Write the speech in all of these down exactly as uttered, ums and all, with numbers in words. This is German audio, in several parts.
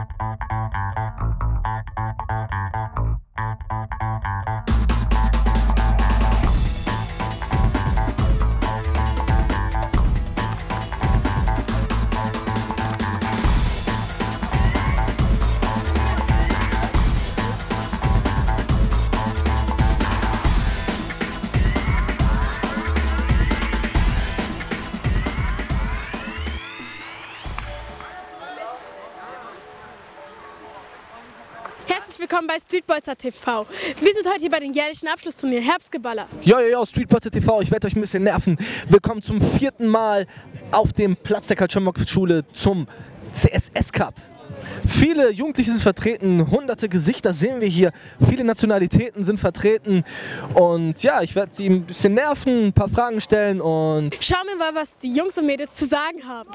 Herzlich willkommen bei Streetbolzer T V. Wir sind heute hier bei dem jährlichen Abschlussturnier Herbstgeballer. Jo, jo, jo, Streetbolzer T V, ich werde euch ein bisschen nerven. Willkommen zum vierten Mal auf dem Platz der Karl-Schönbock-Schule zum C S S Cup. Viele Jugendliche sind vertreten, hunderte Gesichter sehen wir hier, viele Nationalitäten sind vertreten und ja, ich werde sie ein bisschen nerven, ein paar Fragen stellen und... Schauen wir mal, was die Jungs und Mädels zu sagen haben.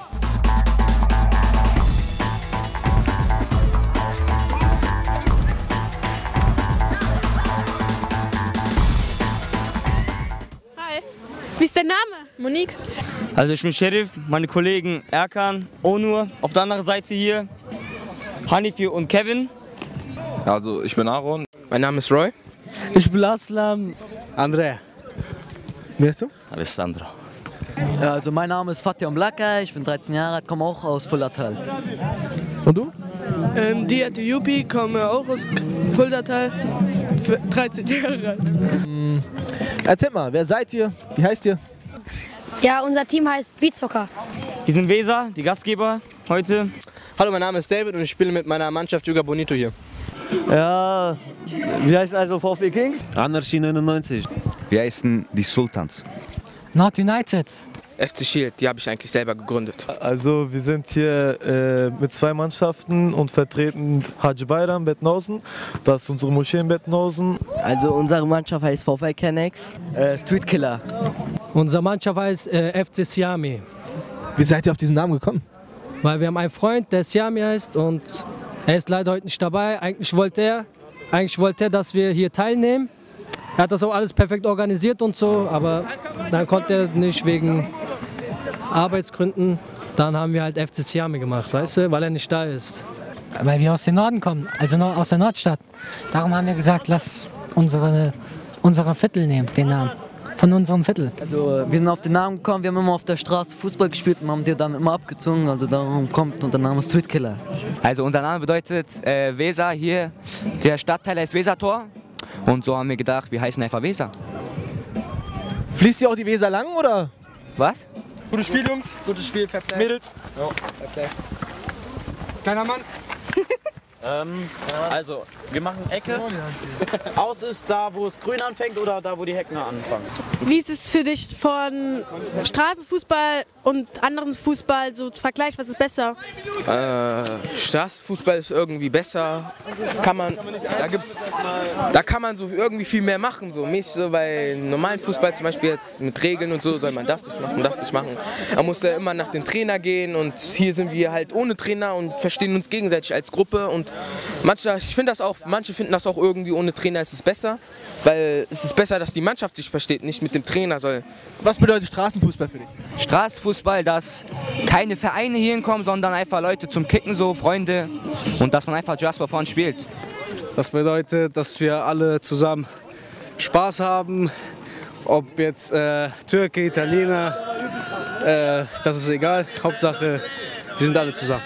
Hi, wie ist dein Name? Monique. Also ich bin Sheriff, meine Kollegen Erkan, Onur, auf der anderen Seite hier Hanifi und Kevin. Also ich bin Aaron. Mein Name ist Roy. Ich bin Aslam. André. Wer bist du? Alessandro. Ja, also mein Name ist Fatih Omlaka, ich bin dreizehn Jahre alt, komme auch aus Fuldatal. Und du? Ähm, Diate Yupi, komme auch aus Fuldatal, dreizehn Jahre alt. Ähm, erzählt mal, wer seid ihr? Wie heißt ihr? Ja, unser Team heißt Beatzocker. Wir sind Weser, die Gastgeber heute. Hallo, mein Name ist David und ich spiele mit meiner Mannschaft Juga Bonito hier. Ja, wie heißt also VfB Kings? Anarchie neunundneunzig. Wir heißen die Sultans. Not United. F C Shield, die habe ich eigentlich selber gegründet. Also wir sind hier äh, mit zwei Mannschaften und vertreten Haji Bayram Bettenhausen. Das ist unsere Moschee in Bettenhausen. Also unsere Mannschaft heißt VfL Kennex. Äh, Street Killer. Unsere Mannschaft heißt äh, F C Siami. Wie seid ihr auf diesen Namen gekommen? Weil wir haben einen Freund, der Siami heißt und er ist leider heute nicht dabei. Eigentlich wollte er, eigentlich wollte er, dass wir hier teilnehmen. Er hat das auch alles perfekt organisiert und so, aber dann konnte er nicht wegen Arbeitsgründen. Dann haben wir halt F C Siami gemacht, weißt du, weil er nicht da ist. Weil wir aus dem Norden kommen, also aus der Nordstadt. Darum haben wir gesagt, lass unsere, unsere Viertel nehmen, den Namen. Von unserem Viertel. Also wir sind auf den Namen gekommen, wir haben immer auf der Straße Fußball gespielt und haben die dann immer abgezogen, also darum kommt unser Name Street Killer. Also unser Name bedeutet äh, Weser, hier der Stadtteil heißt Wesertor und so haben wir gedacht, wir heißen einfach Weser. Fließt hier auch die Weser lang oder? Was? Gutes Spiel, Jungs. Gutes Spiel, Fairplay. Mädels. Ja, okay. Kleiner Mann. Ähm, also, wir machen Ecke. Aus ist da, wo es grün anfängt oder da, wo die Hecken anfangen. Wie ist es für dich von Straßenfußball und anderen Fußball so zu vergleichen? Was ist besser? Äh, Straßenfußball ist irgendwie besser. Kann man, da gibt's, da kann man so irgendwie viel mehr machen. So mäßig so bei normalen Fußball zum Beispiel jetzt mit Regeln und so soll man das nicht machen, das nicht machen. Man muss ja immer nach dem Trainer gehen und hier sind wir halt ohne Trainer und verstehen uns gegenseitig als Gruppe und manche, ich finde das auch, manche finden das auch irgendwie ohne Trainer ist es besser, weil es ist besser, dass die Mannschaft sich versteht, nicht mit dem Trainer soll. Was bedeutet Straßenfußball für dich? Straßenfußball, dass keine Vereine hier hinkommen, sondern einfach Leute zum Kicken, so Freunde und dass man einfach just for fun spielt. Das bedeutet, dass wir alle zusammen Spaß haben, ob jetzt äh, Türke, Italiener, äh, das ist egal, Hauptsache wir sind alle zusammen.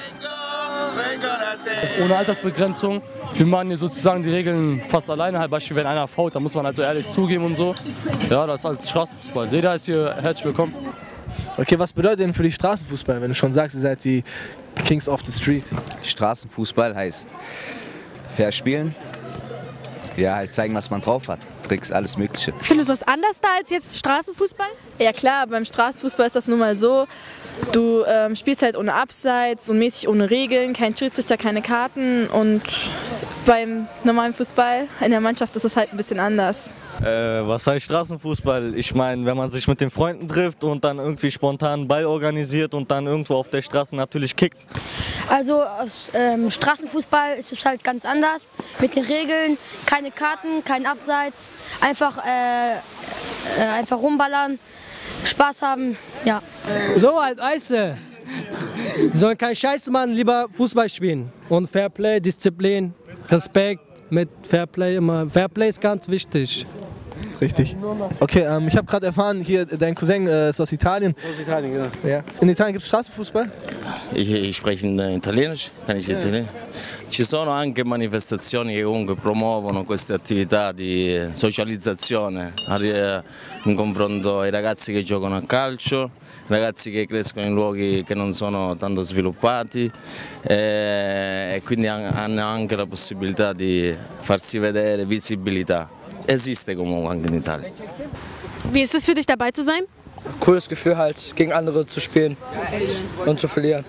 Ohne Altersbegrenzung. Wir machen hier sozusagen die Regeln fast alleine. Halt Beispiel, wenn einer fault, dann muss man halt so ehrlich zugeben und so. Ja, das ist halt Straßenfußball. Jeder ist hier herzlich willkommen. Okay, was bedeutet denn für dich Straßenfußball, wenn du schon sagst, ihr seid die Kings of the Street? Straßenfußball heißt fair spielen. Ja, halt zeigen, was man drauf hat. Tricks, alles Mögliche. Findest du das anders da als jetzt Straßenfußball? Ja klar, beim Straßenfußball ist das nun mal so, du ähm, spielst halt ohne Abseits und mäßig ohne Regeln, kein Schiedsrichter, keine Karten und beim normalen Fußball in der Mannschaft ist es halt ein bisschen anders. Äh, was heißt Straßenfußball? Ich meine, wenn man sich mit den Freunden trifft und dann irgendwie spontan einen Ball organisiert und dann irgendwo auf der Straße natürlich kickt. Also aus ähm, Straßenfußball ist es halt ganz anders. Mit den Regeln, keine Karten, kein Abseits, einfach, äh, äh, einfach rumballern, Spaß haben, ja. So halt Eise. Die sollen keinen Scheiß machen, lieber Fußball spielen. Und Fairplay, Disziplin, Respekt mit Fairplay immer. Fairplay ist ganz wichtig. Richtig. Okay, ähm, ich habe gerade erfahren, hier dein Cousin äh, ist aus Italien. Aus Italien, genau. Ja. In Italien gibt es Straßenfußball? Ich, ich spreche in Italienisch, kann ich Italienisch. Ci sono anche manifestazioni che comunque promuovono queste attività di socializzazione in confronto ai ragazzi che giocano a calcio, ragazzi che crescono in luoghi che non sono tanto sviluppati e, e quindi hanno anche la possibilità di farsi vedere, visibilità. Esiste comunque anche in Italia. Wie ist es für dich, dabei zu sein? Cooles Gefühl halt, gegen andere zu spielen und zu verlieren.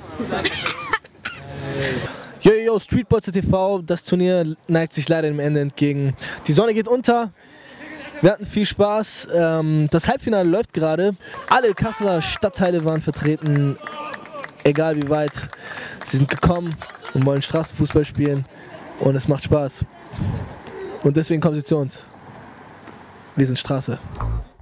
Jojo, Streetbolzer T V, das Turnier neigt sich leider dem Ende entgegen. Die Sonne geht unter, wir hatten viel Spaß, das Halbfinale läuft gerade. Alle Kasseler Stadtteile waren vertreten, egal wie weit. Sie sind gekommen und wollen Straßenfußball spielen und es macht Spaß. Und deswegen kommen sie zu uns. Wir sind Straße.